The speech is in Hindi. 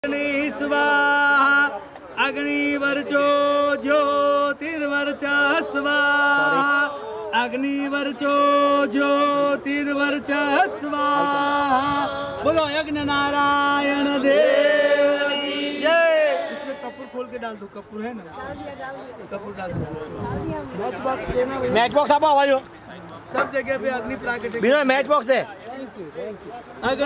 स्वाहा अग्निवर्चो ज्योतिर्वर्चा स्वाहा अग्निवर्चो ज्योतिर्वर्चा स्वाहा। बोलो यज्ञ नारायण देव की जय। इसमें कपूर खोल के डाल दो, कपूर है ना, कपूर डाल दो। मैच बॉक्स आप आवाज हो सब जगह पे अग्नि प्राकृतिक मैच बॉक्स है।